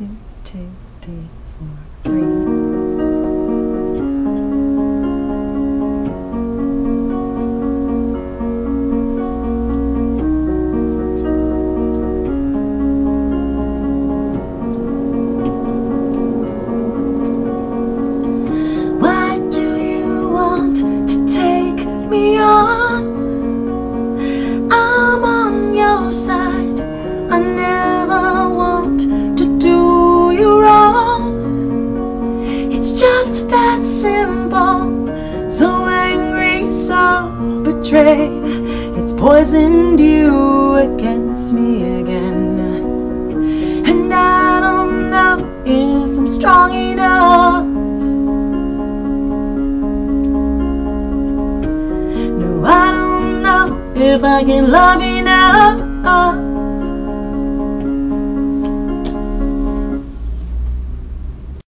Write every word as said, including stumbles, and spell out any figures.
two, two, three, four, three. Side. I never want to do you wrong. It's just that simple. So angry, so betrayed. It's poisoned you against me again. And I don't know if I'm strong enough. No, I don't know if I can love enough.